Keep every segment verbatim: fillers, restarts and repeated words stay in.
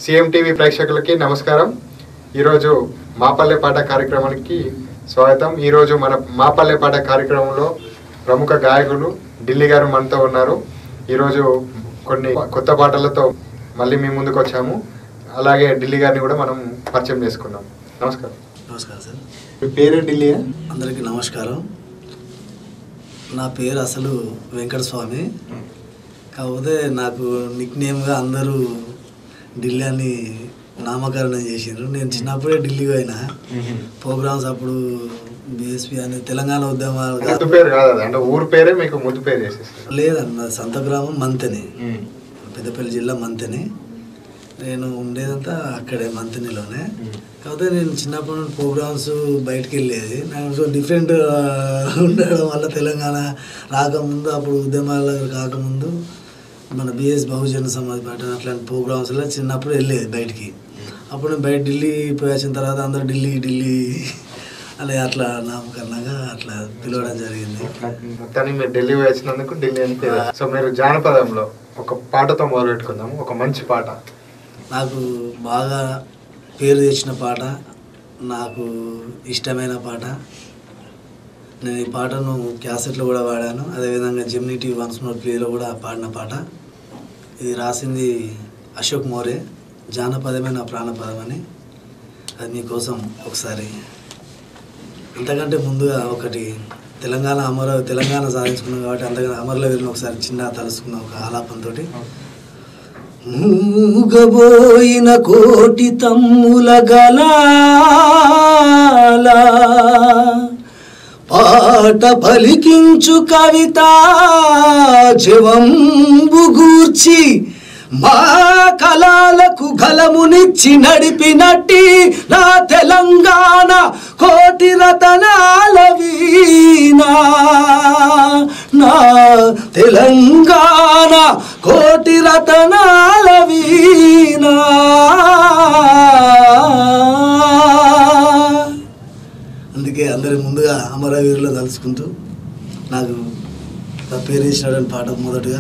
CM TV ప్రేక్షకులకి నమస్కారం. ఈరోజు మాపల్లె పాట కార్యక్రమానికి స్వాగతం. ఈరోజు మన మాపల్లె పాట కార్యక్రమంలో ప్రముఖ గాయకులు ఢిల్లీ గారు మనతో ఉన్నారు. ఈరోజు కొన్ని కొత్త పాటలతో మళ్ళీ మీ ముందుకు వచ్చాము. అలాగే ఢిల్లీ గారిని కూడా మనం పరిచయం చేసుకున్నాం. నమస్కారం. నమస్కారం సార్. మీ పేరు ఢిల్లీ? అందరికీ నమస్కారం. నా పేరు అసలు వెంకటస్వామి. కాకపోతే నాకు నిక్ నేమ్గా అందరూ ఢిల్లీ అని నామకరణం చేసిండ్రు. నేను చిన్నప్పుడే ఢిల్లీ పోయినా ప్రోగ్రామ్స్ అప్పుడు బీఎస్పీ అని తెలంగాణ ఉద్యమాలు పేరు కాదు, అంటే ఊరు పేరే మీకు ముద్దు పేరు చేసేస్తారు? లేదన్న, సొంత గ్రామం మంతెని, పెద్దపల్లి జిల్లా మంతెని. నేను ఉండేదంతా అక్కడే మంతెనిలోనే. కాకపోతే నేను చిన్నప్పటి నుండి ప్రోగ్రామ్స్ బయటకు వెళ్ళేది. నాకు డిఫరెంట్ ఉండడం వల్ల తెలంగాణ రాకముందు, అప్పుడు ఉద్యమాల రాకముందు మన బిఎస్ బహుజన సమాజ్ పార్టీ అట్లాంటి ప్రోగ్రామ్స్లో చిన్నప్పుడు వెళ్ళేది బయటికి. అప్పుడు నేను బయట ఢిల్లీ పోయి వచ్చిన తర్వాత అందరూ ఢిల్లీ ఢిల్లీ అని అట్లా నామకరణంగా అట్లా పిలవడం జరిగింది. కానీ మీరు ఢిల్లీ పోయి వచ్చినందుకు ఢిల్లీ అని పేరు. సో మీరు జానపదంలో ఒక పాటతో మొదలు పెట్టుకుందాము. ఒక మంచి పాట, నాకు బాగా పేరు తెచ్చిన పాట, నాకు ఇష్టమైన పాట. నేను ఈ పాటను క్యాసెట్లో కూడా వాడాను. అదేవిధంగా జెమినీ టీవీ వన్స్ మోర్ ప్లేలో కూడా పాడిన పాట. ఇది రాసింది అశోక్ మోరే. జానపదమే నా ప్రాణపదం అని. అది మీకోసం ఒకసారి, అంతకంటే ముందుగా ఒకటి తెలంగాణ అమర తెలంగాణ సాధించుకున్నాం కాబట్టి అంతగా అమరలో వెళ్ళిన ఒకసారి చిన్న తలుసుకున్న ఒక ఆలాపంతో. మూగబోయిన కోటి తమ్ముల గలాల పాట పలికించు కవిత జవంబు గూర్చి మా కళలకు గలమునిచ్చి నడిపినట్టి నా తెలంగాణ కోటి రతనాల వీణా, నా తెలంగాణ కోటి రతనాల వీణా. అందుకే అందరి ముందుగా అమరవీరులో తలుచుకుంటూ నాకు పేరు ఇచ్చినటువంటి పాట మొదటగా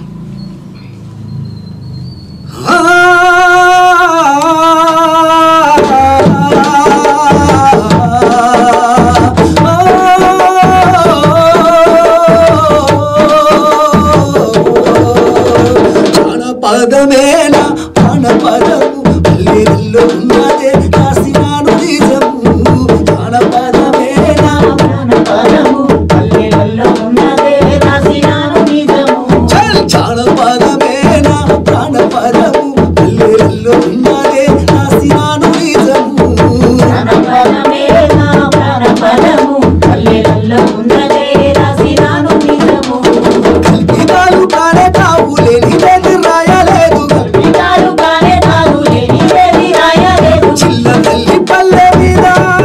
పదమేనా ప్రాణపదము పల్లెల్లో ఉన్నదే రాసినాను నిజము. ప్రాణపదమేనా ప్రాణపదము పల్లెల్లో ఉన్నదే రాసినాను నిజము. జానపదమేనా ప్రాణపదము పల్లెల్లో ఉన్నదే రాసినాను నిజము. జానపదమేనా ప్రాణపదము పల్లెల్లో ఉన్నదే రాసినాను నిజము. కల్పితాలు కానే కావు లేనిదేది రాయలేదు, కల్పితాలు కానే కావు లేనిదేది రాయలేదు. చిల్ల తల్లి పల్లె మీద,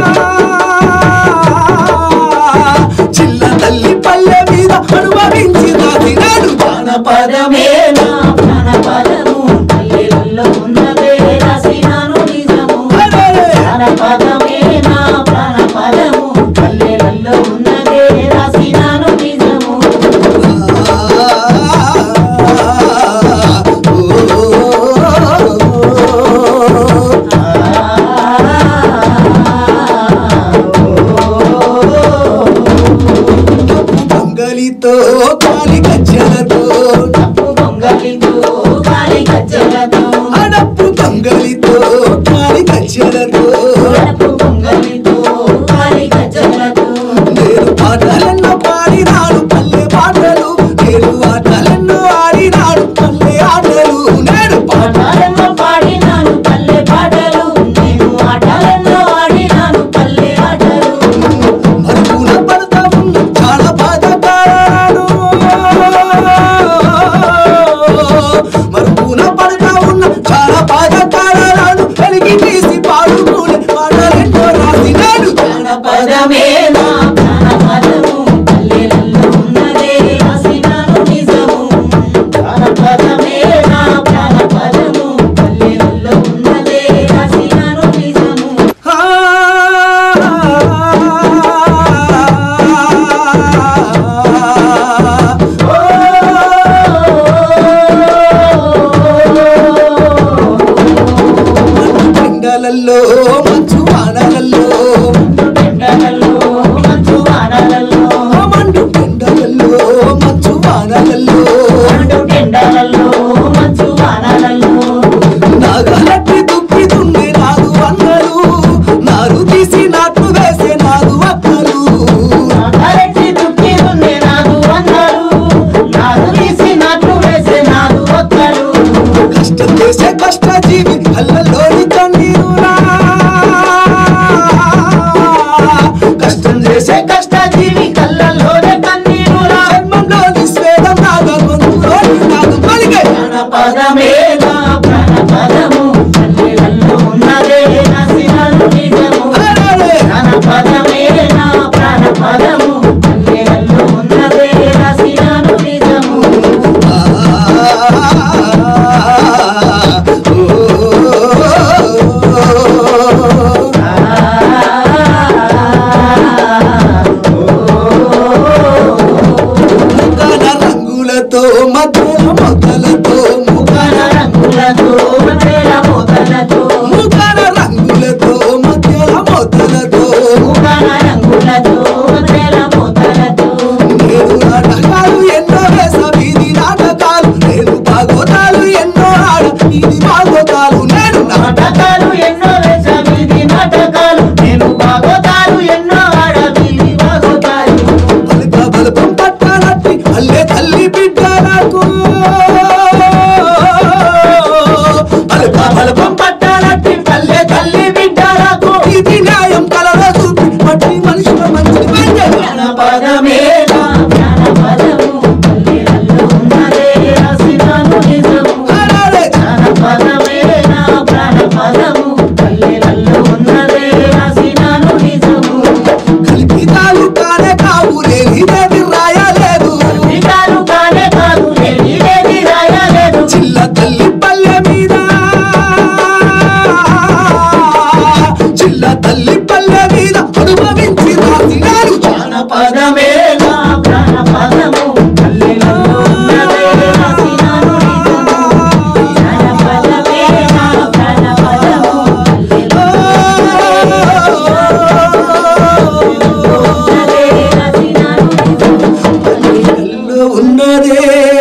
చిల్ల తల్లి పల్లె మీద అనుభవించి రాసినాడు. జానపదమేనా ప్రాణపదము పల్లెల్లో ఉన్నదే రాసినాను నిజము. జానపదమేనా ప్రాణపదము పల్లెల్లో ఉన్నదే రాసినాను నిజము. పొంగలితో కాలి గజ్జలతో, డప్పు పొంగలితో కాలి గజ్జలతో, అడప్పు పొంగలితో కాలి గజ్జలతో, అడప్పు పొంగలితో కాలి గజ్జలతో. నేను పాటలెన్నో పాడినాను పల్లె పాటలు, నేను ఆట ఎండలలో మంచు వానలలో ఎండలలో మంచు వానలలో మండు ఎండలలో మంచు వానలలో మండు ఎండలలో మంచు వానలలో నాగలట్టి దుప్పి దున్నే నాదు అన్నలు నారు తీసి నాట్లు వేసే నాదు అక్కలు నాగలట్టి దుప్పి దున్నే నాదు అన్నలు నారు తీసి నాట్లు వేసే నాదు అక్కలు కష్టం చేసే కష్ట జీవి కళ్ళలోని కన్నీరులా కష్టం చేసే కష్ట జీవి కళ్ళలోని కన్నీరులా జన్మంలోని స్వేదం నాగ గొంతులోని నాదు పలికే ప్రాణపదమే నా ప్రాణపదము కళ్ళలో ఉన్నదే నసినలు నిజము ప్రాణపదమే నా ప్రాణపదము కళ్ళలో ఉన్నదే నసినలు నిజము రంగులతో మధ్యల మొదలతో ముఖాల రంగులతో మధ్యల మొదలతో ముఖాల రంగులతో మధ్యల మొదలతో ముఖాల రంగులతో మధ్యల మొదలతో నేను నాటకాలు ఎన్నో వేస వీధి నాటకాలు నేను భాగవతాలు ఎన్నో ఆడ ఇది భాగవతాలు నేను నాటకాలు ఎన్నో వేస వీధి నాటకాలు నేను భాగవతాలు ఎన్నో ఆడ వీధి భాగవతాలు బలక బలపం పట్టాలట్టి అల్లే తల్లి బిడ్డలకు బలక బలపం పట్టాలట్టి అల్లే తల్లి బిడ్డలకు ఇది న్యాయం కలరా చూపి మట్టి మనుషుల మంచిని పెంచే ప్రాణపదమే నా ప్రాణపదము కళ్ళలో ఉన్నదే రాసినాను నిజము ప్రాణపదమే నా ప్రాణపదము కళ్ళలో ఉన్నదే రాసినాను నిజము కల్పితాలు కానే కావు లేనిదేది రాయలేదు కల్పితాలు కానే కావు లేనిదేది రాయలేదు చిల్ల తల్లి పల్లె మీద చిల్ల తల్లి పల్లె మీద అనుభవించి రాసినారు ప్రాణపదమే నా ప్రాణపదము కళ్ళలో ఉన్నదే రాసినాను నిజము ప్రాణపదమే నా ప్రాణపదము కళ్ళలో ఉన్నదే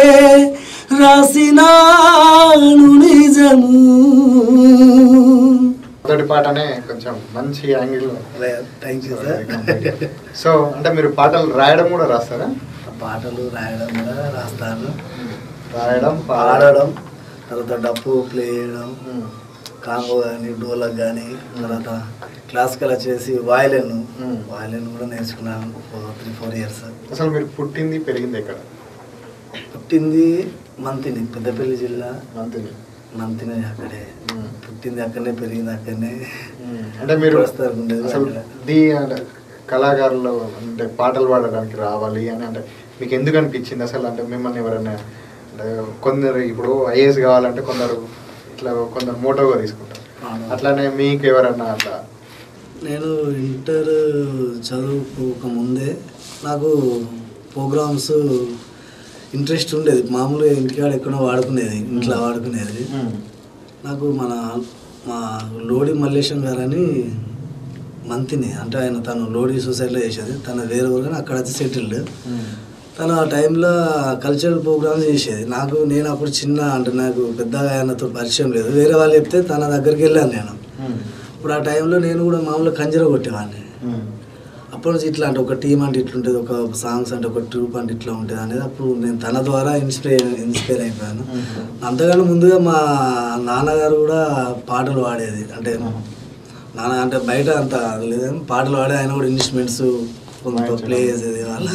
రాసినాను నిజము. మొదటి పాటనే కొంచెం మంచి angle. Thank you sir. So అంటే మీరు పాటలు రాయడం కూడా రాస్తారా? పాటలు రాయడం కూడా రాస్తాను. రాయడం పాడడం తర్వాత డప్పు ప్లే చేయడం కాంగో కానీ డోలక్ కానీ తర్వాత క్లాసికల్ వచ్చేసి వాయలిన్ వాయలిన్ కూడా నేర్చుకున్నాను త్రీ ఫోర్ ఇయర్స్. అసలు మీరు పుట్టింది పెరిగింది ఎక్కడ? పుట్టింది మంతిని, పెద్దపల్లి జిల్లా మంతిని. మంతిని అక్కడే పుట్టింది, అక్కడనే పెరిగింది అక్కడనే. అంటే మీరు అసలు ది అంటే కళాకారులు అంటే పాటలు పాడడానికి రావాలి అని అంటే మీకు ఎందుకు అనిపించింది అసలు? అంటే మిమ్మల్ని ఎవరైనా అంటే కొందరు ఇప్పుడు ఐఏఎస్ కావాలంటే కొందరు ఇట్లా కొందరు మోటోగా తీసుకుంటారు, అట్లానే మీకు ఎవరన్నా అట్లా? నేను ఇంటర్ చదువుకోక ముందే నాకు ప్రోగ్రామ్స్ ఇంట్రెస్ట్ ఉండేది. మామూలుగా ఇంటికాడ ఎక్కడో వాడుకునేది, ఇంట్లో వాడుకునేది. నాకు మన మా లోడి మల్లేశం గారని మంతిని అంటే ఆయన తను లోడి సొసైటీలో చేసేది, తన వేరే ఊరు కానీ అక్కడ వచ్చి సెటిల్డ్. తను ఆ టైంలో కల్చరల్ ప్రోగ్రామ్స్ చేసేది. నాకు నేను అప్పుడు చిన్న అంటే నాకు పెద్దగా ఆయనతో పరిచయం లేదు, వేరే వాళ్ళు చెప్తే తన దగ్గరికి వెళ్ళాను నేను. ఇప్పుడు ఆ టైంలో నేను కూడా మామూలుగా కంజర కొట్టేవాడిని. అప్పటి నుంచి ఇట్లా అంటే ఒక టీం అంటే ఇట్లుంటుంది, ఒక సాంగ్స్ అంటే ఒక ట్రూప్ అంటే ఇట్లా ఉంటుంది అనేది అప్పుడు నేను తన ద్వారా ఇన్స్పైర్ ఇన్స్పైర్ అయిపోయాను. అంతకన్నా ముందుగా మా నాన్నగారు కూడా పాటలు పాడేది, అంటే నాన్న అంటే బయట అంత లేదని పాటలు పాడే ఆయన కూడా ఇన్స్ట్రుమెంట్స్ కొంత ప్లే చేసేది వాళ్ళ.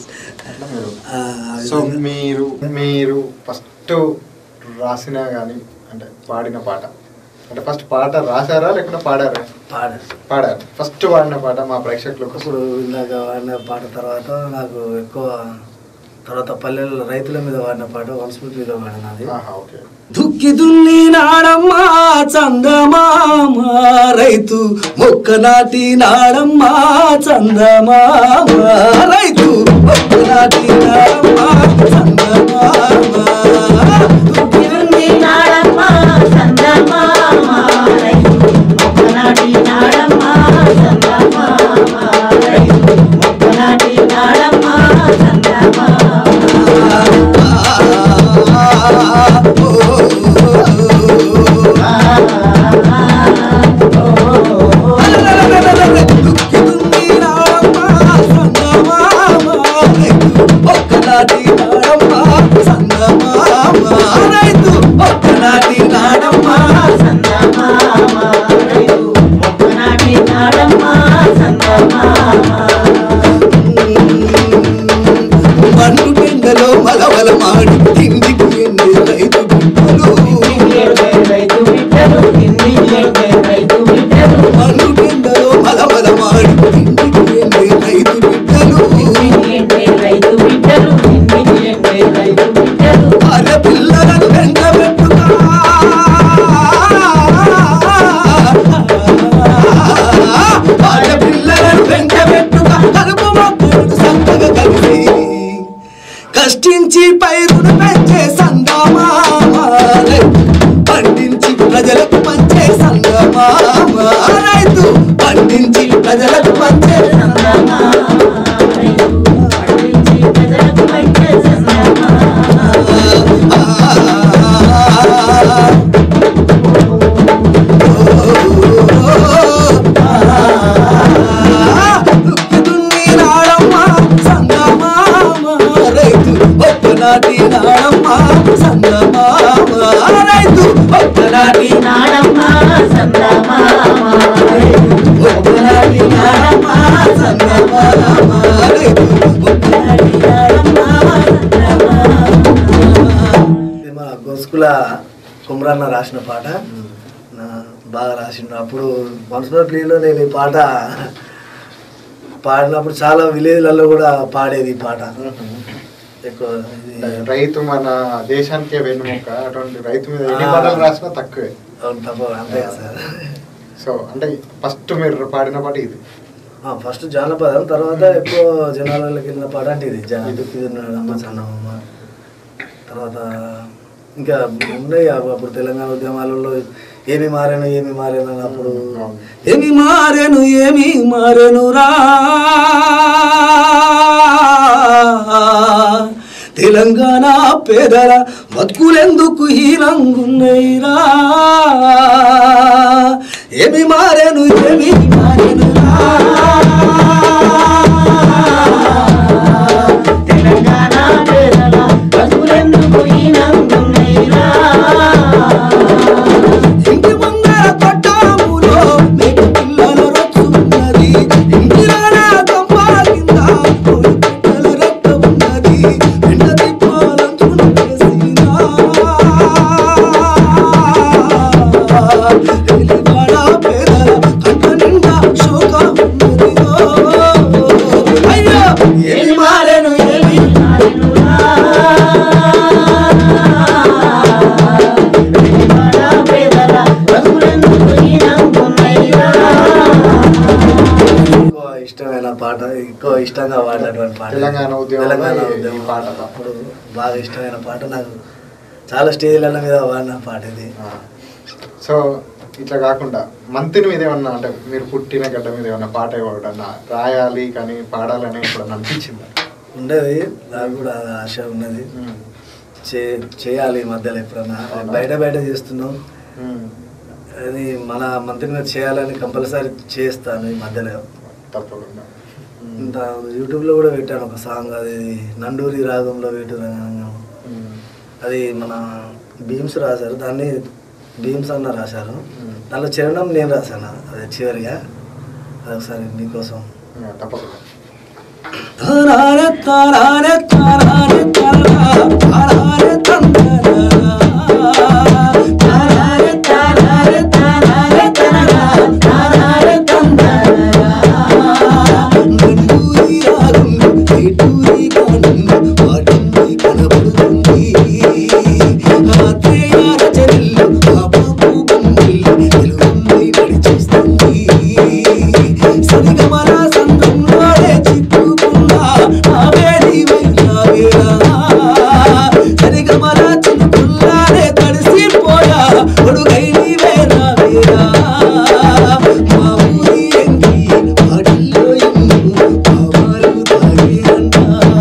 సో మీరు మీరు ఫస్ట్ రాసిన కానీ అంటే పాడిన పాట అంటే ఫస్ట్ పాట రాశారా లేకుండా పాడారా? పాడారు పాడారు ఫస్ట్ పాడిన పాట మా ప్రేక్షకులకు. ఇప్పుడు ఇందాక వాడిన పాట తర్వాత నాకు ఎక్కువ తర్వాత పల్లెల్లో రైతుల మీద వాడిన పాట వన్స్ఫూర్తి మీద వాడినది. దుక్కి దున్ని నాడమ్మా చందమామ రైతు మొక్క నాటి నాడమ్మా చందమామ రైతు మొక్క నాటి నాడమ్మా చందమామ దుక్కి దున్ని నాడమ్మా చందమామ రైతు మొక్క మాడి తిండికి ఎన్నే రైతు బిడ్డలు మనుకెందరో మలమల మాడి తిండికి ఎన్నే రైతు బిడ్డలు అరే పిల్లలను వెంట పెట్టుగా అరే పిల్లలను వెంట పెట్టుగా కలుపు మొక్కలు సంతగా కలిసి కష్టించి పైరును పెంచే సందమా పండించి ప్రజలకు పంచే సందమా రైతు పండించి ప్రజలకు పంచే సందమా ఒక్కనాటి నాడమ్మా సందమామ రైతు ఒక్కనాటి నాడమ్మా సందమామ ఒక్కనాటి నాడమ్మా సందమామ రైతు ఒక్కనాటి నాడమ్మా సందమామ. మా గొస్కుల కుమ్రన్న రాసిన పాట నా బాగా రాసిండు. అప్పుడు మున్సిపల్ ప్లేలో నేను ఈ పాట పాడినప్పుడు చాలా విలేజ్లలో కూడా పాడేది ఈ పాట. ఎక్కువ రైతు మన దేశానికే వెన్నుముక్క, అటువంటి రైతు మీద ఎన్ని పాటలు రాసినా తక్కువే. అంతే సార్. సో అంటే ఫస్ట్ మీరు పాడిన పాట ఇది? ఫస్ట్ జానపదం, తర్వాత ఎక్కువ జనాలకి వెళ్ళిన పాట అంటే ఇది అమ్మ చన్నమ్మ. తర్వాత ఇంకా ఉన్నాయి అప్పుడు తెలంగాణ ఉద్యమాలలో ఏమి మారాను ఏమి మారాను అప్పుడు ఏమి మారాను ఏమి మారాను రా తెలంగాణ పేదల బతుకులెందుకు హీనంగున్నైరా ఏమి మారాను ఏమి మారాను రా తెలంగాణ పేదల బతుకులెందుకు హీనంగున్నైరా ఇంటి ముందర కొట్టాములో మేక పిల్లల రొచ్చున్నది ఇంటిరాన గంపా కింద కోడి పిల్లల రక్తం ఉన్నది ఎండ తిప్పాలంచున చేసినా ఎలివాడ పేదల కంట నిండా శోకం ఉన్నదిగో అయ్యో ఏమి మారెను ఏమి మారెను ఇష్టమైన పాట, ఎక్కువ ఇష్టంగా పాడినటువంటి పాట తెలంగాణ తెలంగాణ ఉద్యమం పాట. అప్పుడు బాగా ఇష్టమైన పాట, నాకు చాలా స్టేజ్ల మీద పాడిన పాట ఇది. సో ఇట్లా కాకుండా మంత్రి మీద ఏమన్నా అంటే మీరు పుట్టిన గడ్డ మీద ఏమన్నా పాట ఇవ్వడన్నా రాయాలి కానీ పాడాలని ఎప్పుడన్నా అనిపించిందా? ఉండేది, నాకు కూడా ఆశ ఉన్నది. చే చేయాలి మధ్యలో ఎప్పుడన్నా బయట బయట చేస్తున్నాం, అది మన మంత్రి మీద చేయాలని కంపల్సరీ చేస్తాను ఈ మధ్యలో తప్పకుండా. ఇంత యూట్యూబ్లో కూడా పెట్టాను ఒక సాంగ్, అది నండూరి రాగంలో వేటు రంగం. అది మన భీమ్స్ రాశారు, దాన్ని భీమ్స్ అన్న రాశారు. దానిలో చరణం నేను రాశాను, అది చివరిగా. అది ఒకసారి మీకోసం. తప్పకుండా. తారారే తారారే తారారే తారారే తారారే తందరా తారారే తారారే తారారే తారారే తారారే తందరా నండూరి రాగం ఏటూరి గానం పాడింది కనబడుతుంది ఆత్రేయ రచనల్లో ఆ బాబు బొమ్మల్ని తెలుగుంది నడిచేస్తుంది సరిగమల సంద్రంలోనే చిక్కుకున్నా నావేది వైరావేరా సరిగమల చినుకుల్లానే తడిసిపోయా ఒడుగై నీవే రావేరా మా ఊరి ఎంగి పాటల్లో ఎన్నో భావాలు తాగేనంట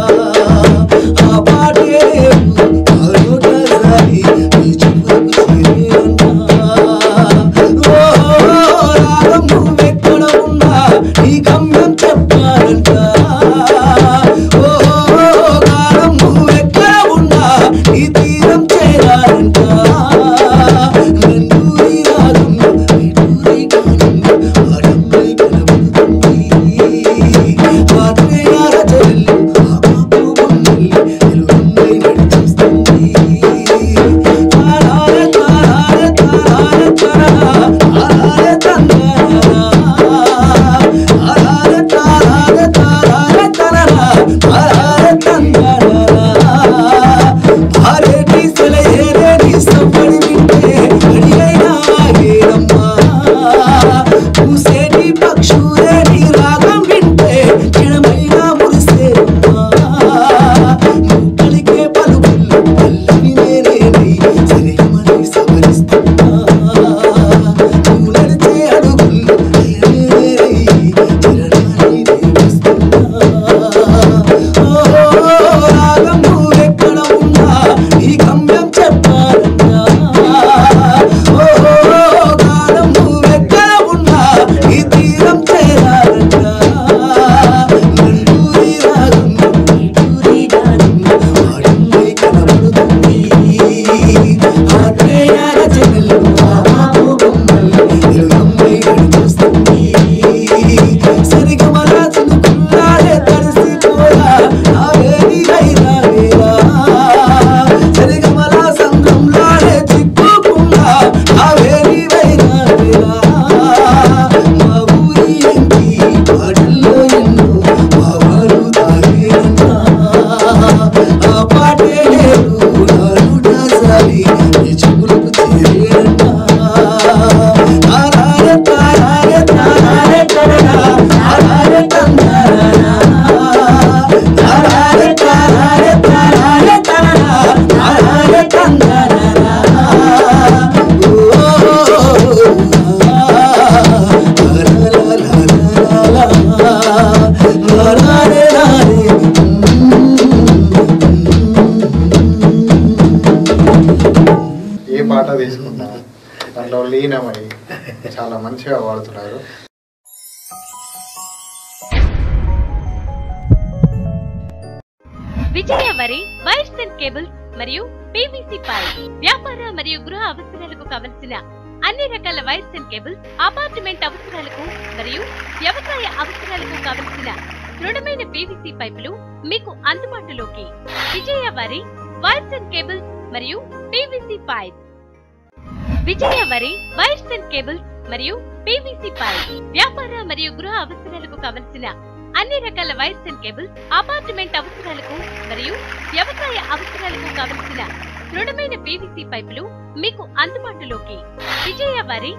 ఆ పాటే ఆ నోట సారి నీ చూపులకు చేరేనంట ఓ రాగం నువ్వెక్కడ ఉన్నా నీ గమ్యం చెప్పాలంట ఓ గానం నువ్వెక్కడ ఉన్నా నీ తీర చేరాలి నీ చెప్పులకు చేరేనంట తారారే తారారే తారారే తరనా తారారే తందరనా తారారే తారారే తారారే తరనా తారారే తందరనా ఏ పాట తీసుకున్నా దాంట్లో లీనమై చాలా మంచిగా వాడుతున్నారు. Vijaya Vari wires and cables మరియు పీవీసీ పైప్ వ్యాపార మరియు గృహ అవసరాలకు కావలసిన అన్ని రకాల వైర్స్ అండ్ కేబుల్స్, అపార్ట్మెంట్ అవసరాలకు మరియు వ్యవసాయ అవసరాలకు కావలసిన దృఢమైన పీవీసీ పైపులు మీకు అందుబాటులోకి. Vijaya Vari wires and cables మరియు PVC pipe. Vijaya Vari wires and cables మరియు పీవీసీ పైప్ వ్యాపార మరియు గృహ అవసరాలకు కావలసిన అన్ని రకాల వైర్స్ అండ్ కేబుల్స్, అపార్ట్మెంట్ అవసరాలకు మరియు వ్యవసాయ అవసరాలకు కావలసిన దృఢమైన పీవీసీ పైపులు మీకు అందుబాటులోకి. Vijaya Vari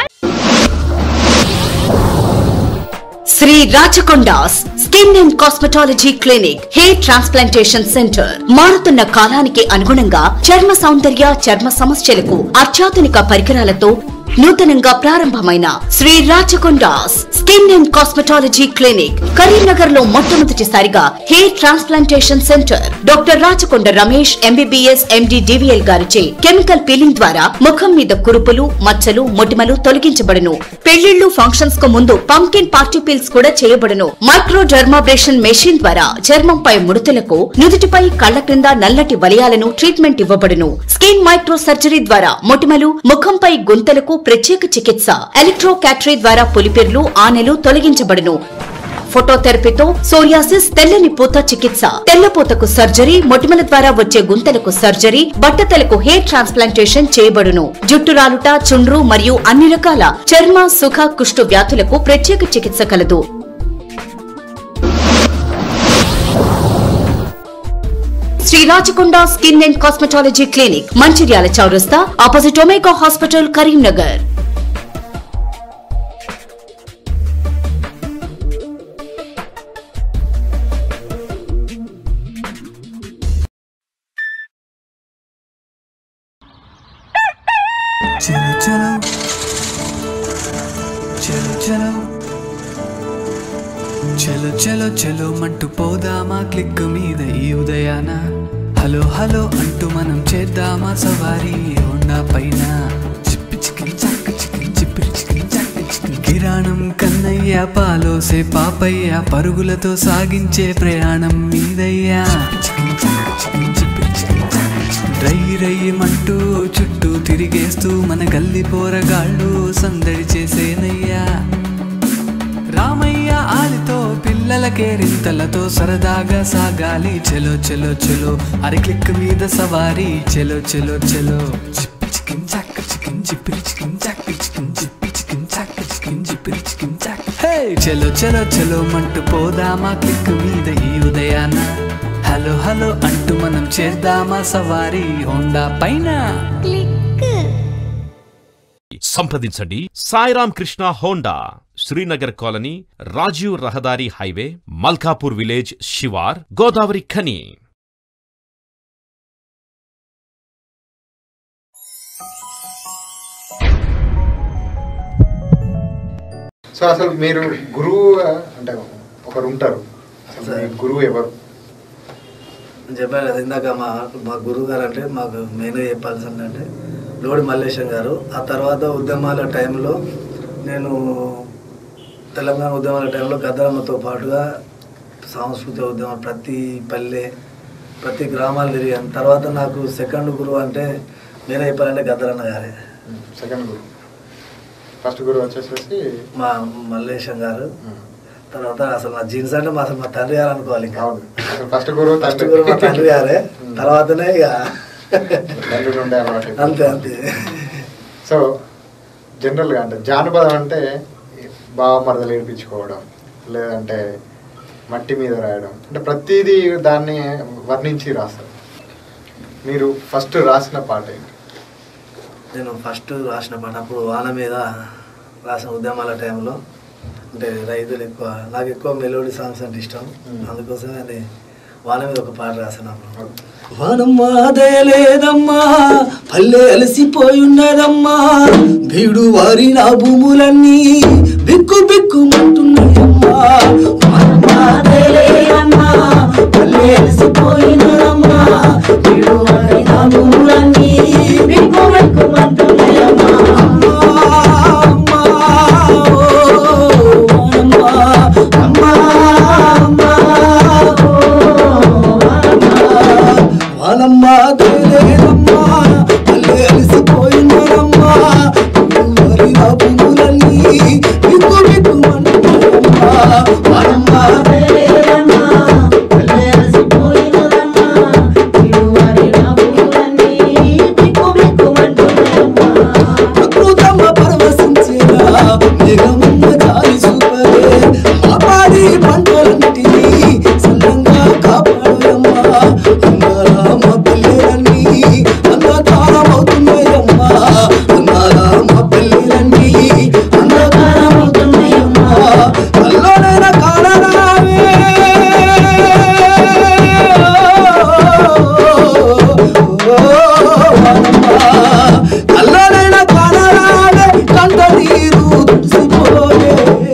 Sri Rachakonda's skin and cosmetology clinic, hair transplantation centre. మారుతున్న కాలానికి అనుగుణంగా చర్మ సౌందర్య, చర్మ సమస్యలకు అత్యాధునిక పరికరాలతో నూతనంగా ప్రారంభమైన Sri Rachakonda's skin and cosmetology clinic Karimnagar లో మొట్టమొదటిసారిగా hair transplantation centre. Doctor Rachakonda Ramesh MBBS MD DVL గారిచే కెమికల్ పీలింగ్ ద్వారా ముఖం మీద కురుపులు, మచ్చలు, మొటిమలు తొలగించబడును. పెళ్లిళ్లు, ఫంక్షన్స్ కు ముందు పంకిన్ పార్టీ పీల్స్ కూడా చేయబడును. మైక్రో డర్మాబ్రేషన్ మెషిన్ ద్వారా చర్మంపై ముడతలకు, నుదుటిపై, కళ్ల క్రింద నల్లటి వలయాలను ట్రీట్మెంట్ ఇవ్వబడును. స్కిన్ మైక్రో సర్జరీ ద్వారా మొటిమలు, ముఖంపై గుంతలకు ప్రత్యేక చికిత్స. ఎలక్ట్రో క్యాటరీ ద్వారా పులిపిర్లు, ఆనెలు తొలగించబడును. ఫోటోథెరపీతో సోరియాసిస్, తెల్లని పూత చికిత్స, తెల్లపూతకు సర్జరీ, మొటిమల ద్వారా వచ్చే గుంతలకు సర్జరీ, బట్టతలకు హెయిర్ ట్రాన్స్ప్లాంటేషన్ చేయబడును. జుట్టు రాలుట, చుండ్రు మరియు అన్ని రకాల చర్మ, సుఖ, కుష్టు వ్యాధులకు ప్రత్యేక చికిత్స కలదు. Sri Rachakonda skin and cosmetology clinic, Mancherial చౌరస్తా, ఆపోజిట్ ఒమేగా హాస్పిటల్, కరీంనగర్. చలో చలో చలో చలో చలో చలో చలో మంటూ పోదామా క్లిక్ మీద ఈ ఉదయాన. హలో హలో అంటూ మనం చేద్దామా సవారీ హోండా పైన. చిప్పి చికిన్ చక్క చికిన్ చిప్పిరి చికిన్ చక్క చికిన్. కిరాణం కన్నయ్య, పాలోసే పాపయ్య, పరుగులతో సాగించే ప్రయాణం మీదయ్యా. చికిన్ చక్క చికిన్ చిప్పిరి చికిన్ చక్క. రై రయ్యమంటూ చుట్టూ తిరిగేస్తూ మన గల్లి పోరగాళ్ళు సందడి చేసేనయ్యా. రామయ్య ఆలితో పిల్లలకే రింతలతో సరదాగా సాగాలి. చెలో చెలో చెలో అరి క్లిక్ మీద సవారీ. చెలో చెలో చెలో చిప్పి చికిన్ చక్క చికిన్ చిప్పిరి చికిన్ చక్క చికిన్ చిప్పి చికిన్ చక్క చికిన్ చిప్పిరి చికిన్ చక్క. హే చెలో చెలో చెలో మంటూ పోదామా క్లిక్ మీద ఈ ఉదయాన. హలో హలో అంటూ మనం చేద్దామా సవారీ హోండా పైన. సంప్రదించండి సాయిరామ్ కృష్ణ హోండా, శ్రీనగర్ కాలనీ, రాజీవ్ రహదారి హైవే, మల్కాపూర్ విలేజ్, శివార్, గోదావరి ఖని. సో అసలు మీరు గురువు అంటే ఒకరు ఉంటారు, అసలు మీ గురువు ఎవరు? చెప్పాను కదా ఇందాక, మా మా గురువు గారు అంటే మాకు మెయిన్గా చెప్పాల్సింది అంటే లోడి మల్లేశం గారు. ఆ తర్వాత ఉద్యమాల టైంలో నేను తెలంగాణ ఉద్యమాల టైంలో గద్దరమ్మతో పాటుగా సాంస్కృతిక ఉద్యమం ప్రతి పల్లె, ప్రతి గ్రామాలు తిరిగాను. తర్వాత నాకు సెకండ్ గురువు అంటే నేనే చెప్పాలంటే గద్దరన్న గారే సెకండ్ గురువు. ఫస్ట్ గురువు వచ్చేసేసి మా మల్లేశం గారు. తర్వాత అసలు నా జీన్స్ అంటే మా అసలు మా తండ్రి గారు అనుకోవాలి. ఇంకా ఫస్ట్ గురువు ఫస్ట్ గురువు మా తండ్రి గారే, తర్వాతనే ఇక తండ్రి ఉండే అలవాటు. అంతే అంతే. సో జనరల్గా అంటే జానపదం అంటే బావ మరదలు ఏడిపించుకోవడం, లేదంటే మట్టి మీద రాయడం, అంటే ప్రతిదీ దాన్ని వర్ణించి రాస్తారు. మీరు ఫస్ట్ రాసిన పాట ఏంటి? నేను ఫస్ట్ రాసిన పాట అప్పుడు వాన మీద రాసిన ఉద్యమాల టైంలో, అంటే రైతులు ఎక్కువ, నాకు ఎక్కువ మెలోడీ సాంగ్స్ అంటే ఇష్టం, అందుకోసమే అది వాన మీద ఒక పాట రాసాను. వానమ్మా దయలేదమ్మా, పల్లె అలసిపోయి ఉన్నదమ్మా, బీడు వారి నా భూములన్నీ బిక్కు బిక్కుమంటున్నాయమ్మా. వానమ్మా దయలేదమ్మా, పల్లె అలసిపోయినదమ్మా, బీడు వారి నా భూములన్నీ బిక్కు బిక్కుమంటున్నాయమ్మా. అమ్మా అమ్మా అమ్మా అమ్మా వానమ్మా దయలేదమ్మా, పల్లె అలసిపోయినదమ్మా, వరి భూములన్నీ బిక్కు బిక్కుమంటున్నాయమ్మా. వానమ్మా దయలేదమ్మా, పల్లె అలసిపోయినదమ్మా, వరి భూములన్నీ బిక్కు బిక్కుమంటున్నాయమ్మా. ప్రకృతమ్మ పరవశించేలా మేఘమున్న జాలి చూపలే, ఆపాడి పంటలన్నిటినీ సల్లంగా కాపాడుయమ్మా. అన్నారా మా పల్లెలన్నీ అంధకారమవుతున్నాయమ్మా, అన్నారా మా పల్లెలన్నీ అంధకారమవుతున్నాయమ్మా. కల్లోనైనా కానరావే కల్లోనైనా కానరావే, కంట నీరు తుడిసిపోయే.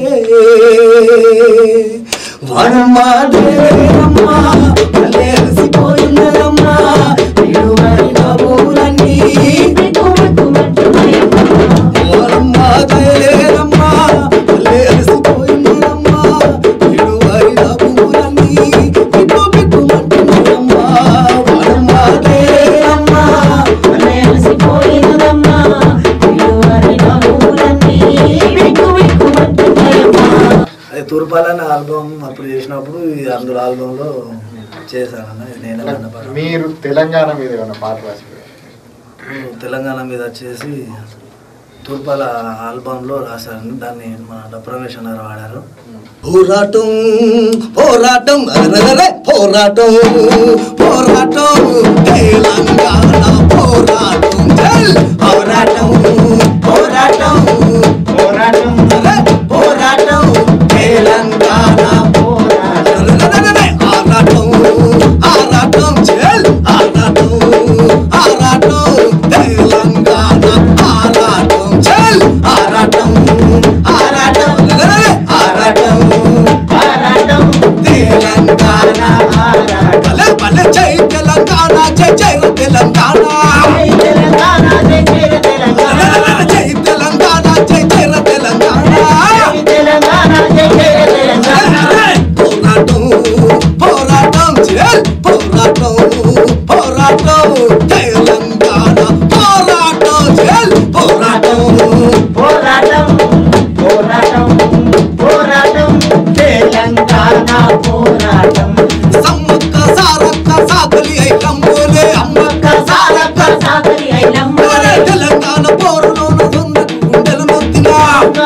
వానమ్మా దయలేదమ్మా, పల్లె అలసిపోయినదమ్మా, వీడువారి నా భూములన్నీ బిక్కు బిక్కుమంటున్నాయమ్మా. వానమ్మా దయలేదమ్మా, పల్లె అలసిపోయినదమ్మా, వీడువారి నా భూములన్నీ బిక్కు బిక్కుమంటున్నాయమ్మా. వానమ్మా దయలేదమ్మా, పల్లె అలసిపోయినదమ్మా, వీడువారి నా భూములన్నీ బిక్కు బిక్కుమంటున్నాయమ్మా. అది తూర్పాలన్న ఆల్బమ్ అప్పుడు చేసినప్పుడు అందులో ఆల్బంలో చేశానన్న. నేను మీరు తెలంగాణ మీద ఏమైనా పాట రాసి? తెలంగాణ మీద వచ్చేసి తూర్పాల ఆల్బంలో రాశాను, దాన్ని మన డప్రమేష్ అన్నారు వాడారు. పోరాటం పోరాటం అరెరెరె పోరాటం పోరాటం తెలంగాణ పోరాటం జల్ పోరాటం పోరాటం పోరాటం అరె పోరాటం తెలంగాణ పోరాటం ఆరాటం ఆరాటం జల్ ఆరాటం ఆరాటం తెలంగాణ ఆరాటం జల్ ఆరాటం ఆరాటం ఆరాటం ఆరాటం తెలంగాణ ఆరాటం పల్లె జై తెలంగాణ జై జై తెలంగాణ జై తెలంగాణ జై జై తెలంగాణ జై తెలంగాణ జై జై తెలంగాణ జై తెలంగాణ జై జై తెలంగాణ పోరాటం పోరాటం జై పోరాటం పోరాటం తెలంగాణ పోరాటం జై పోరాటం పోరాటం పోరాటం పోరాటం తెలంగాణ పోరాటం సమ్మక్క సారక్క సాగలి ఐలమ్మోలే అమ్మక్క సారక్క సాగలి ఐలమ్మోలే తెలంగాణ పోరులోన సొందకు గుండెలు మొత్తినా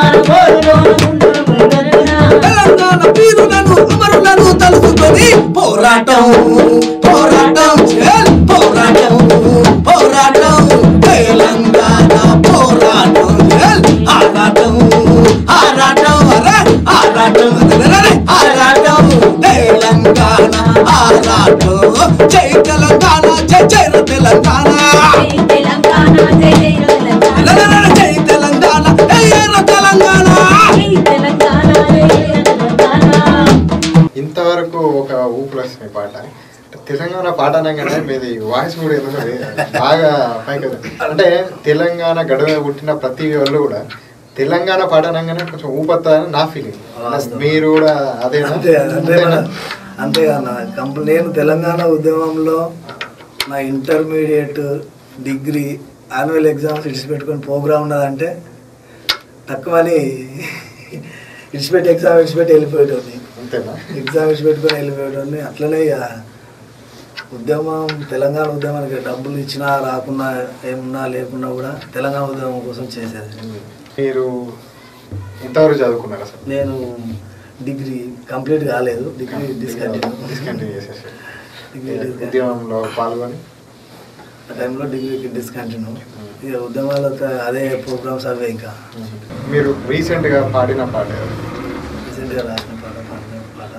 తెలంగాణ వీరులను అమరులను తలుసుకొని పోరాటం పోరాటం జల్ పోరాటం పోరాటం తెలంగాణ పోరాటం జల్ ఆరాటం ఆరాటం అరే ఆరాటం అరే ఆరాటం తెలంగాణ ఆరాటం జై తెలంగాణ జై జై తెలంగాణ జై తెలంగాణ జై జై తెలంగాణ జై తెలంగాణ జై తెలంగాణ జై తెలంగాణ జై తెలంగాణ. ఇంతవరకు ఒక ఊపులు వస్తున్నాయి పాట. తెలంగాణ పాట అనగానే మీది వాయిస్ కూడా ఏదో బాగా పైకి, అంటే తెలంగాణ గడవ పుట్టిన ప్రతి వాళ్ళు కూడా తెలంగాణ పాట అనగానే కొంచెం ఊపొస్తుందని నా ఫీలింగ్. మీరు కూడా అదే అంతే అంతే అన్న. కంప నేను తెలంగాణ ఉద్యమంలో నా ఇంటర్మీడియట్ డిగ్రీ యాన్యువల్ ఎగ్జామ్స్ ఇడిచిపెట్టుకొని ప్రోగ్రామ్ ఉన్నదంటే తక్కువని ఇడిచిపెట్టి ఎగ్జామ్ ఇడిచిపెట్టి వెళ్ళిపోయేటోని, అంతేనా? ఎగ్జామ్ ఇడిచిపెట్టుకొని వెళ్ళిపోయేటోని. అట్లనే ఇక ఉద్యమం తెలంగాణ ఉద్యమానికి డబ్బులు ఇచ్చినా రాకున్నా ఏమున్నా లేకున్నా కూడా తెలంగాణ ఉద్యమం కోసం చేసేది. మీరు ఎంతవరకు చదువుకున్నారు అసలు? నేను డిగ్రీ కంప్లీట్ కాలేదు, డిగ్రీ డిస్కంటిన్యూ డిస్కంటిన్యూ చేసేసారు. డిగ్రీ ఉద్యమంలో పాల్గొని ఆ టైంలో డిగ్రీకి డిస్కంటిన్యూ, ఇక ఉద్యమాలు అదే ప్రోగ్రామ్స్ అవే. ఇంకా మీరు రీసెంట్గా పాడిన పాట రీసెంట్గా రాసిన పాట పాడిన పాట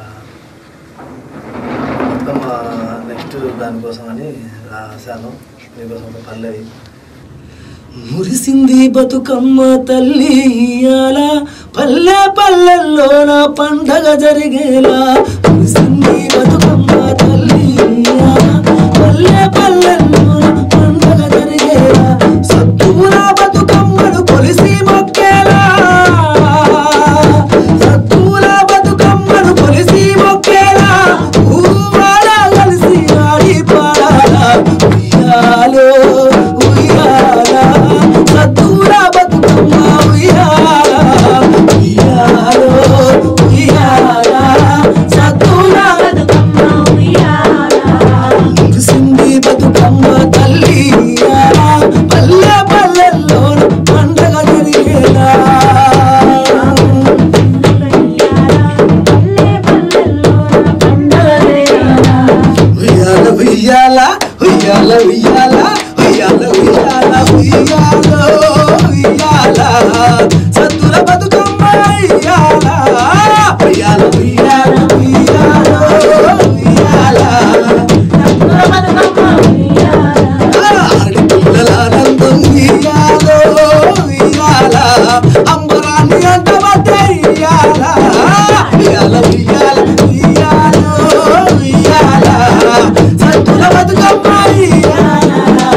మొత్తం నెక్స్ట్ దానికోసం అని రాశాను. మీకోసం ఒక పల్లవి. మురిసింది బతుకమ్మ తల్లి ఇయ్యాల, పల్లె పల్లెల్లో నా పండగ జరిగేలా. మురిసింది బతుకమ్మ తల్లి ఇయ్యాల, పల్లె పల్లెల్లో నా పండగ జరిగేలా. సత్తుల బతుకమ్మను కొలిసి మొక్కేలా, సత్తుల బతుకమ్మను కొలిసి మొక్కేలా. ఊరు వాళ్ళ కలిసి ఆడి పాడాలా, ఉయ్యాలో ఉయ్యాలా, సత్తుల బతుకమ్మ ఉయ్యాలా, ఉయ్యాలో ఉయ్యాలా, సత్తుల బతుకమ్మ ఉయ్యాలా. మురిసింది బతుకమ్మ తల్లి ఇయ్యాలా, పల్లె పల్లెల్లో పండగ జరిగేలా. ఉయ్యాల ఉయ్యాల ఉయ్యాల ఉయ్యాల ఉయ్యాల ఉయ్యాల ఉయ్యాలో ఉయ్యాల, సత్తుల బతుకమ్మ ఉయ్యాల, ఉయ్యాల ఉయ్యాల ఉయ్యాలో ఉయ్యాల, సత్తుల బతుకమ్మ ఉయ్యాల. ఆడి పిల్లల ఆనందం ఉయ్యాలో ఉయ్యాల, అంబరాన్ని అంటబట్టే ఉయ్యాల, ఉయ్యాల ఉయ్యాల ఉయ్యాలో ఉయ్యాల, సత్తుల బతుకమ్మ ఉయ్యాల.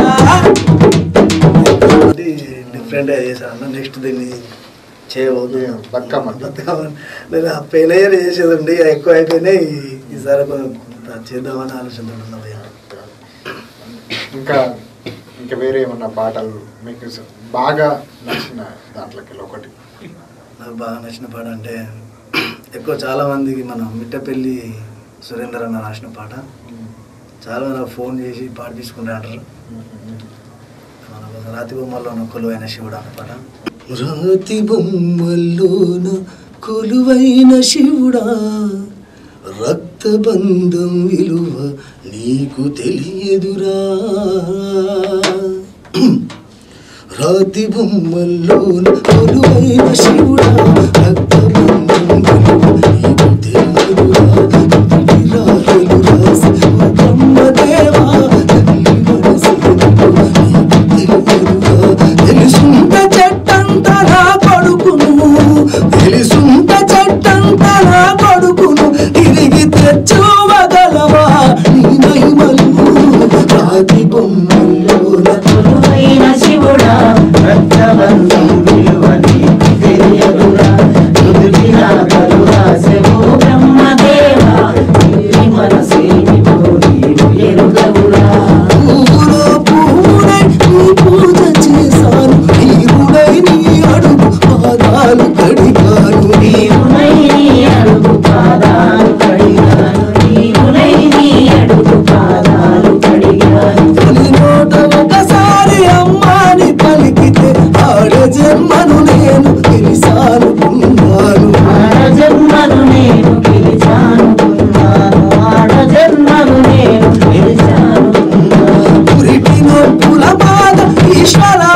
డిఫరెంట్గా చేశాను. నెక్స్ట్ దీన్ని చేయవద్దు బతుకమ్మ బతుకమ్మ నేను పెయిన్ అయ్యే చేసేదండి, ఎక్కువ అయిపోయినాయి. ఈసారి కొంచెం చేద్దామని ఆలోచన ఉన్నది. ఇంకా ఇంకా వేరే ఏమన్నా పాటలు మీకు బాగా నచ్చిన దాంట్లోకి ఒకటి? నాకు బాగా నచ్చిన పాట అంటే ఎక్కువ చాలామందికి మన మిట్టపల్లి సురేందర్ అన్న రాసిన పాట. చాలా నాకు ఫోన్ చేసి పాట తీసుకుంటా అంటారు. మన రాతి బొమ్మల్లోన కొలువైన శివుడు అన్న పాట. రాతి బొమ్మల్లోన కొలువైన శివుడా, రక్తబంధం విలువ నీకు తెలియదురా. రాతి బొమ్మల్లోన కొలువైన శివుడా, రక్తబంధం విలువ నీకు తెలియదురా. రాగలు రాసి బ్రహ్మదేవా తల్లి మనసు నీకు తెలియదురా. తెలుసుంట చెట్టంత నా కొడుకును, తెలుసుంట చెట్టంత నా కొడుకును, తిరిగి తెచ్చువగలవా నీ మహిమలు. రాతి బొమ్మల్లోన కొలువైన శివుడా, రక్తబంధం విలువ నీకు తెలియదురా. రాగలు రాసెవో బ్రహ్మదేవా తల్లి మనసేమిటో నీవు ఎరుగవురా. పూలో పూనై నీ పూజ చేశాను, నీవుడై నీ అడుగు పాదాలు కడిగాను, నీవునై నీ అడుగు పాదాలు కడిగాను, నీవునై నీ అడుగు పాదాలు కడిగాను. తొలి నోట ఒకసారి అమ్మాని పలికితే ఆడ జన్మను నేను గెలిచానుకున్నాను, ఆడ జన్మను నేను గెలిచానుకున్నాను, ఆడ జన్మను నేను గెలిచానుకున్నాను. పురిటి నొప్పుల బాధ ఈశ్వరా,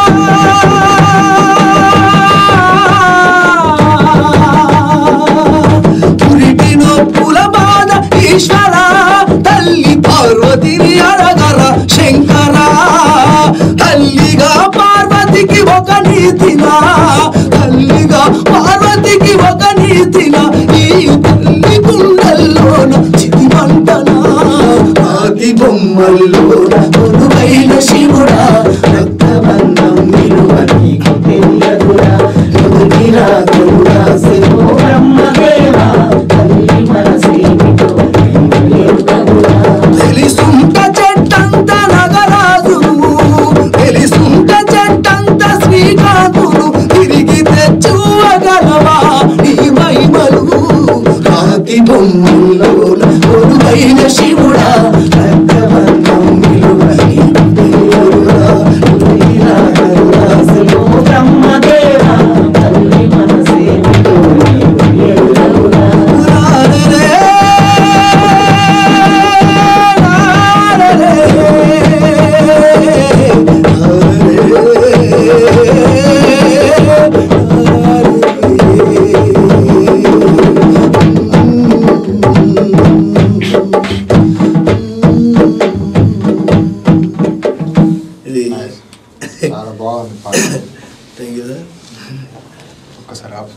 పురిటి నొప్పుల బాధ ఈశ్వరా, తల్లి పార్వతిని అడగర శంకరా. తల్లిగా పార్వతికి ఒక నీతినా, తల్లిగా పార్వతికి ఒక నీతినా, ఈ తల్లి గుండెల్లోన చితి మంటనా. రాతి బొమ్మల్లోన కొలువైన శివుడా, రక్తబంధం విలువ నీకు తెలియదురా. రాగలు రాసెవో బ్రహ్మదేవా తల్లి మనసేమిటో నీవు ఎరుగవురా. తెలుసుంట చెట్టంత నగరాజును, తెలుసుంట చెట్టంత శ్రీకాంతును, తిరిగి బాగుంది పాట. Thank you sir. ఒక్కసారి ఆపు.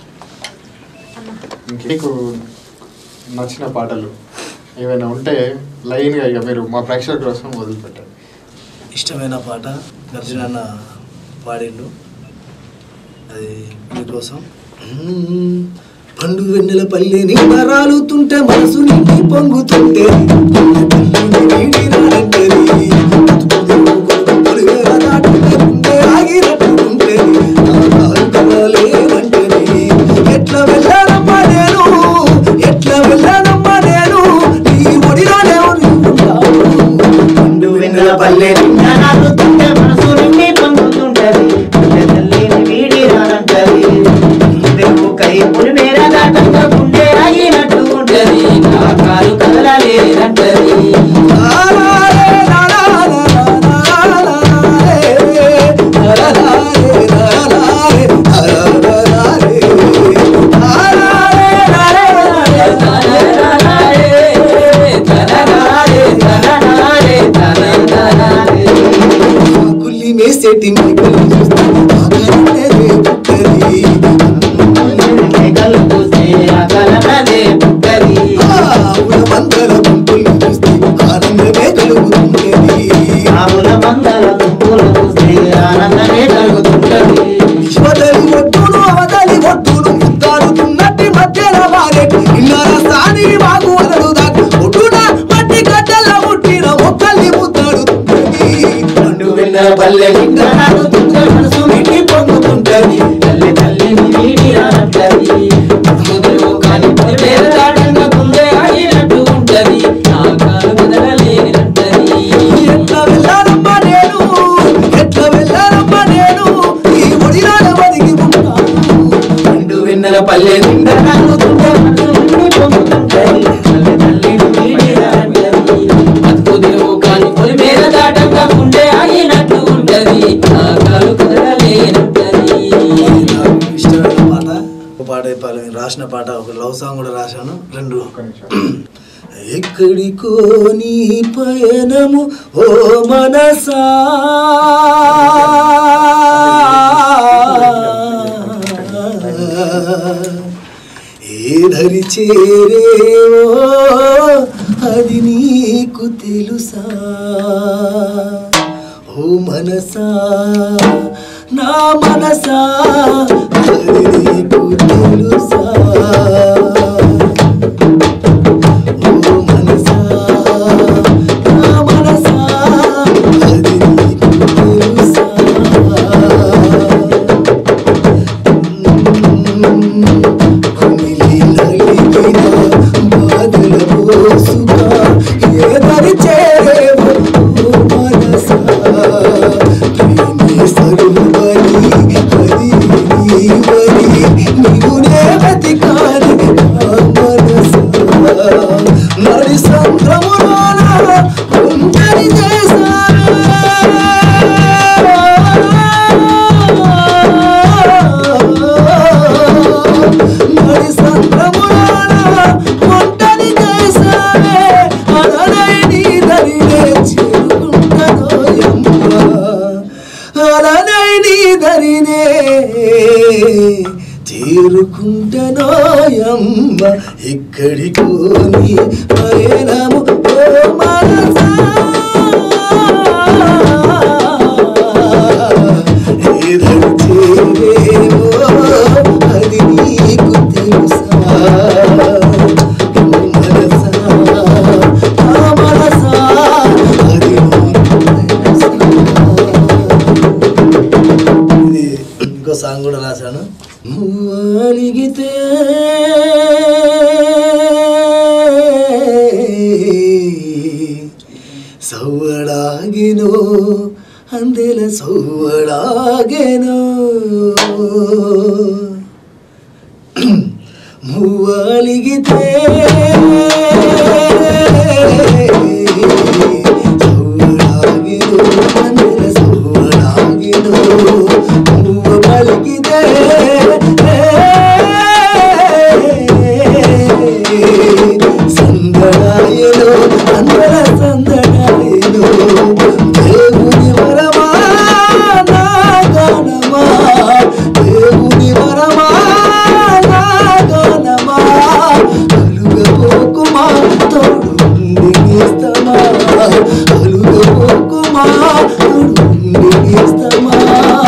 మీకు నచ్చిన పాటలు ఏమైనా ఉంటే లైన్గా ఇక మీరు మా ప్రేక్షకుల కోసం వదిలిపెట్టారు. ఇష్టమైన పాట గర్జన పాడిండు, అది మీకోసం. పండు వెన్నెల పల్లె నీడ రాలుతుంటే మనసు నిండి పొంగుతుంటే ఎట్లా వెళ్ళానమ్మా నేను, ఎట్లా వెళ్ళానమ్మా నేను నీ ఒడిలోనే పండు వెన్నెల పల్లె నిండ రాలుతుంటే మనసు నిండి పొంగుతుంటది, తల్లిని వీడి రానంటది, కై పులి మేర దాటంగా గుండె ఆగినట్టు ఉంటది, నా కాలు కదలలేదంటది. గుల్లి మేసేటి మేకలు చూస్తే మందల గుంపులు చూస్తే ఆనందమే కలుగుతుంటది, ఆవుల మందల గుంపులు చూస్తే ఆనందమే కలుగుతుంటది. వదలి ఒడ్డును అవదలి ఒడ్డును ముద్దాడుతున్నట్టి మధ్యన వారెట్టు ఇన్నార స్థాని మాకు వదలు దాకా ఒడ్డున మట్టి గడ్డల ముట్టిన మొక్కల్ని ముద్దాడుతుంటది. పండు వెన్నెల పల్లె నిండ రాలుతుంటే మనసు నిండి పొంగుతుంటది, తల్లి తల్లిని వీడి రానంటది, కానీ పేరు దాటంగా గుండె ఆగినట్టు ఉంటది, నా కాలు కదలలేనంటది. ఎట్లా వెళ్ళానమ్మా నేను, ఎట్లా వెళ్ళానమ్మా నేను ఈ ఒడిలోనే బతికి ఉంటాను. పండు వెన్నెల పల్లె నిండ రాలుతుంటే మనసు నిండి పొంగుతుంటది, తల్లి తల్లిని వీడి రానంటది, బతుకుదేవు కానీ పొలి మీద దాటంగా గుండె ఆగినట్టు ఉంటది, నా కాలు కదలలేనంటది. ఇష్టమైన పాట పాట రాసిన పాట, ఒక లవ్ సాంగ్ కూడా రాశాను. రెండు ఎక్కడికో నీ పయనము ఓ మనసా, ఏదరి చేరేవో అది నీకు తెలుసా, ఓ మనసా నా మనసా అది నీకు తెలుసా, ఓ మనసా నా మనసా అది నీకు తెలుసా. కొనిలి నలిగిన బాధల పోసుగా ఏదరి చేరేవో ఓ మనసా, సరువని అది నీవని నీవునే బతికాలి నా మనసా, నడి సంద్రములోన ఒంటరి చేశాను, నడి సంద్రములోన ఒంటరి చేశానే, అననై నీ దరినే చేరుకుంటనోయమ్మ, అలనై నీ దరినే చేరుకుంటనోయమ్మ, ఎక్కడికో నీ పయనము ఓ మనసా, ఏదరి చేరేవో అది నీకు తెలుసా, ఓ మనసా నా మనసా అది నీకు తెలుసా. ఇది ఇంకో సాంగ్ కూడా రాశాను. అలిగితే సవ్వడాగెనో అందెల సవ్వడాగెనో, మూవలిగితే సవ్వడాగెనో అందెల సవ్వడాగెనో, మూవ పలికితే సందడాయలో అందర సందడాయలో, దేవుని వరమా నా నేస్తమా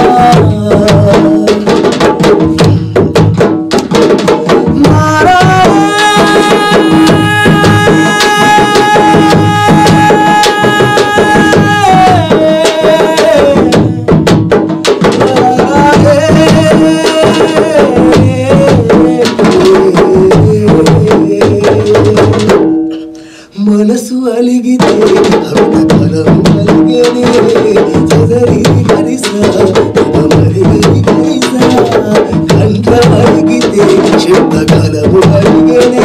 మనసు అలిగితే హృదయం అలిగేనే సదరి కరిసా మరి కరిసా కంఠ అలిగితే శబ్దకలము అలిగేనే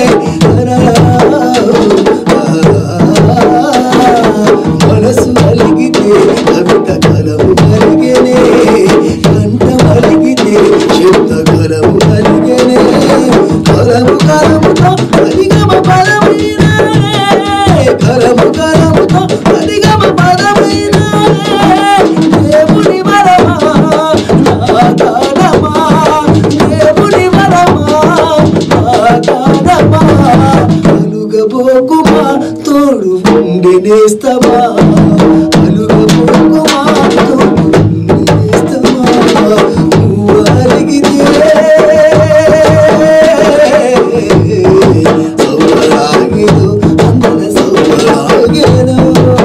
మనసు అలిగితే హృదయకలము అలిగేనే కంఠ అలిగితే శబ్దకలము అలిగేనే కలము కలముతో అలిగమ బలమైన కలము కలముతో అలిగమ బలమైన దేవుని వరమా నా దానమా దేవుని వరమా నా దానమా అలుగబోకుమా తోడు ఉండి నేస్తమా అలుగబోకుమా తోడు ఉండి నేస్తమా నువ్వు అలిగితే సౌరాగిదు అందర సౌరాగేను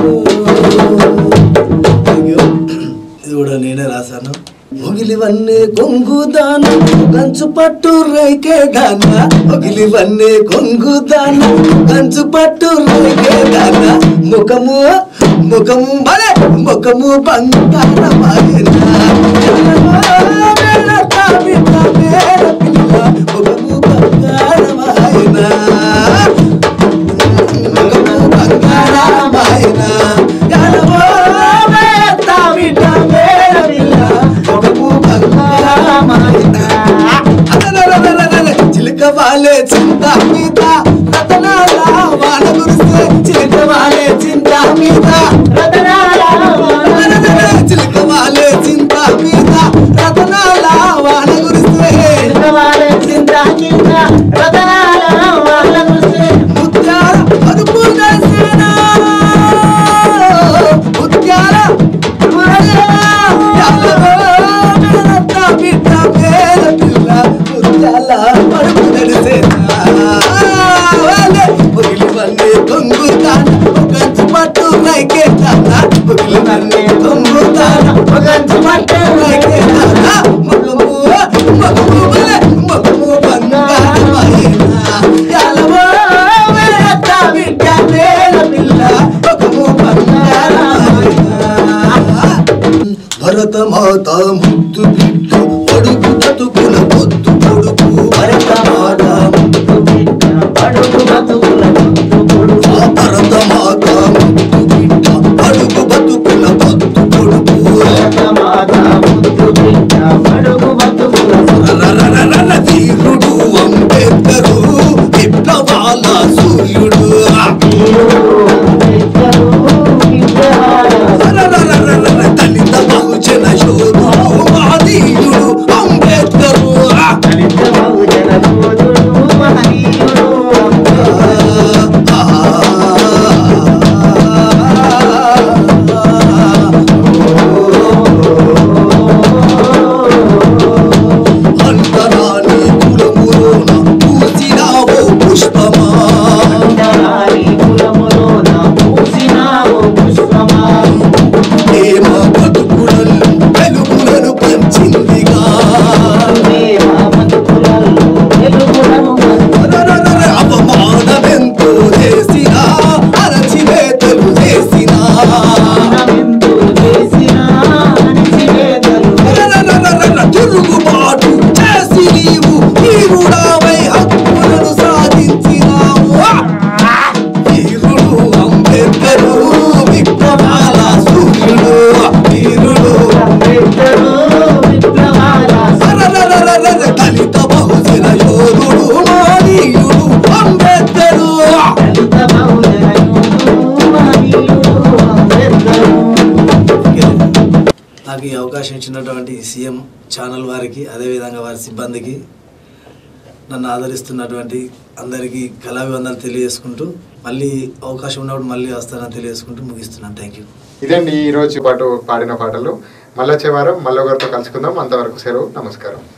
ఇది కూడా నేనే రాశాను. ఒగిలివన్నే కొంగుదాన కంచు పట్టు రైకే దాన ఒగిలివన్నే కొంగుదాన కంచు పట్టు రైకే దాన ముఖము ముఖము బలే ముఖము బంగారమాయనా ముఖము బంగారమాయనా ముఖము బంగారమాయనా చిలక వాలే చింత మీద రతనాల వాన గురిస్తే చిలక వాలే చింత మీద రతనాల చిలక వాలే చింత మీద రతనాల వాన గురిస్తే చిలక వాలే చింత మీద రతనాల వాన గురిస్తే ముత్యాల అదుపు దర్శనా ముత్యాల బిడ్డ పేద పిల్ల ముత్యాల పడుపు తెలిసేనా పొగిలివన్నీ తొంగుతాన ఒకంచు పట్టు రైకేతానా పొగిలివన్నీ తొంగుతాన ఒకంచు పట్టు రైకేతానా ముఖము ముఖము బలే ముఖము బంగారమాయనా యాలవో వేరత బిడ్డ పేద పిల్ల ముఖము బంగారమాయనా భరత మాత ముద్దు బిడ్డ అడుగు బతుకుల పొద్దు కొడుకు భరత మాత ముద్దు బిడ్డ అడుగు బతుకుల పొద్దు కొడుకు భరత మాత ముద్దు బిడ్డ అడుగు బతుకుల పొద్దు కొడుకు భరత మాత ముద్దు బిడ్డ అడుగు బతుకుల రరరరర వీరుడు అంబేద్కరు విప్లవాల సూర్యుడు దళిత బహుజన శోధుడు మహనీయుడు అంబేద్కరు దళిత బహుజన శోధుడు మహనీయుడు అంతరాని కులములోన పూసినావో పుష్పమా అంతరాని కులములోన పూసినావో పుష్పమా ప్రేమ బతుకులలో వెలుగులను పంచిందిగా ప్రేమ బతుకులలో వెలుగులను అవమానమెంతో చేసినా అరచివేతలు చేసినా తిరుగుబాటు చేసి నీవు వీరుడావై హక్కులను సాధించినావు వీరుడు అంబేద్కరు విప్లవాల సూర్యుడు వీరుడు అంబేద్కరు విప్లవాల దళిత బహుజన యోధుడు మహనీయుడు అంబేద్కరు దళిత బహుజన యోధుడు మహనీయుడు అంబేద్కరు. నాకు ఈ అవకాశం ఇచ్చినటువంటి సీఎం ఛానల్ వారికి అదేవిధంగా వారి సిబ్బందికి నన్ను ఆదరిస్తున్నటువంటి అందరికీ కళాభివందనలు తెలియజేసుకుంటూ మళ్ళీ అవకాశం ఉన్నప్పుడు మళ్ళీ వస్తానని తెలియజేసుకుంటూ ముగిస్తున్నాను. Thank you. ఇదండి ఈ రోజు పాటు పాడిన పాటలు. మళ్ళీ వచ్చే వారం మళ్ళీ ఒకరితో కలుసుకుందాం. అంతవరకు సెలవు. నమస్కారం.